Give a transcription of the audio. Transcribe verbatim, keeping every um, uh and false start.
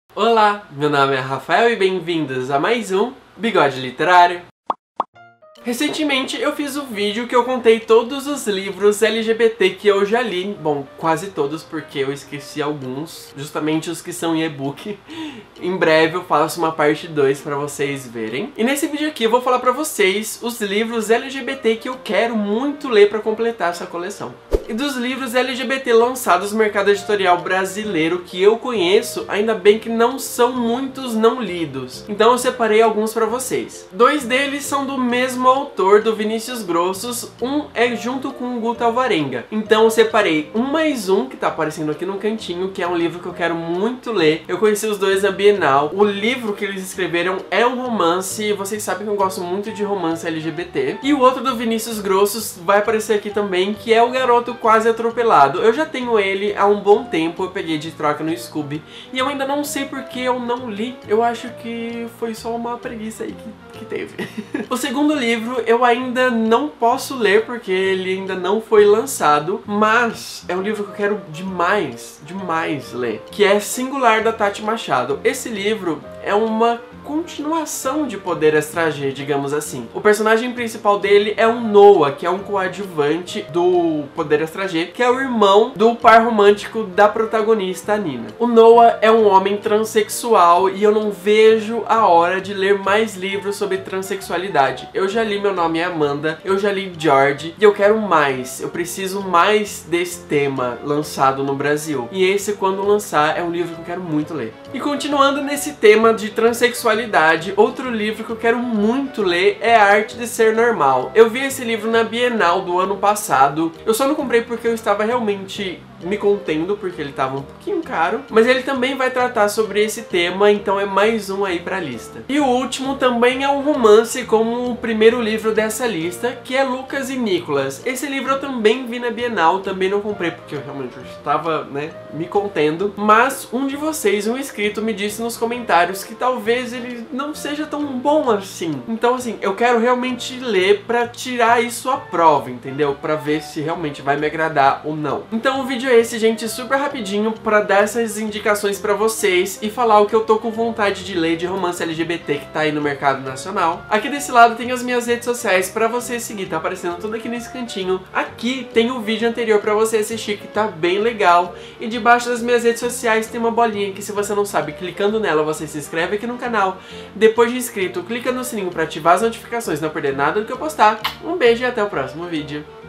Olá, meu nome é Rafael e bem-vindos a mais um Bigode Literário. Recentemente eu fiz um vídeo que eu contei todos os livros L G B T que eu já li, bom, quase todos porque eu esqueci alguns, justamente os que são em e-book. Em breve eu faço uma parte dois pra vocês verem. E nesse vídeo aqui eu vou falar pra vocês os livros L G B T que eu quero muito ler pra completar essa coleção. E dos livros L G B T lançados no mercado editorial brasileiro que eu conheço, ainda bem que não são muitos não lidos. Então eu separei alguns pra vocês. Dois deles são do mesmo autor, do Vinícius Grossos. Um é junto com o Guto Alvarenga. Então eu separei um mais um, que tá aparecendo aqui no cantinho, que é um livro que eu quero muito ler. Eu conheci os dois na Bienal. O livro que eles escreveram é um romance, e vocês sabem que eu gosto muito de romance L G B T. E o outro do Vinícius Grossos vai aparecer aqui também, que é O Garoto Quase Atropelado. Eu já tenho ele há um bom tempo, eu peguei de troca no Scooby, e eu ainda não sei porque eu não li. Eu acho que foi só uma preguiça aí que, que teve. O segundo livro eu ainda não posso ler porque ele ainda não foi lançado, mas é um livro que eu quero demais, demais ler, que é Singular, da Tati Machado. Esse livro é uma continuação de Poder Estrangê, digamos assim. O personagem principal dele é um Noah, que é um coadjuvante do Poder Estrangê, que é o irmão do par romântico da protagonista, a Nina. O Noah é um homem transexual e eu não vejo a hora de ler mais livros sobre transexualidade. Eu já li Meu Nome é Amanda, eu já li George, e eu quero mais. Eu preciso mais desse tema lançado no Brasil. E esse, quando lançar, é um livro que eu quero muito ler. E continuando nesse tema de transexualidade, outro livro que eu quero muito ler é A Arte de Ser Normal. Eu vi esse livro na Bienal do ano passado. Eu só não comprei porque eu estava realmente me contendo, porque ele estava um pouquinho caro, mas ele também vai tratar sobre esse tema, então é mais um aí pra lista. E o último também é um romance, como o primeiro livro dessa lista, que é Lucas e Nicolas. Esse livro eu também vi na Bienal, também não comprei porque eu realmente estava, né, me contendo, mas um de vocês, um inscrito, me disse nos comentários que talvez ele não seja tão bom assim. Então assim, eu quero realmente ler pra tirar isso à prova, entendeu? Pra ver se realmente vai me agradar ou não. Então o vídeo é esse, gente, super rapidinho, pra dar essas indicações pra vocês e falar o que eu tô com vontade de ler de romance L G B T que tá aí no mercado nacional. Aqui desse lado tem as minhas redes sociais pra você seguir, tá aparecendo tudo aqui nesse cantinho. Aqui tem o vídeo anterior pra você assistir, que tá bem legal. E debaixo das minhas redes sociais tem uma bolinha que, se você não sabe, clicando nela você se inscreve aqui no canal. Depois de inscrito, clica no sininho pra ativar as notificações e não perder nada do que eu postar. Um beijo e até o próximo vídeo.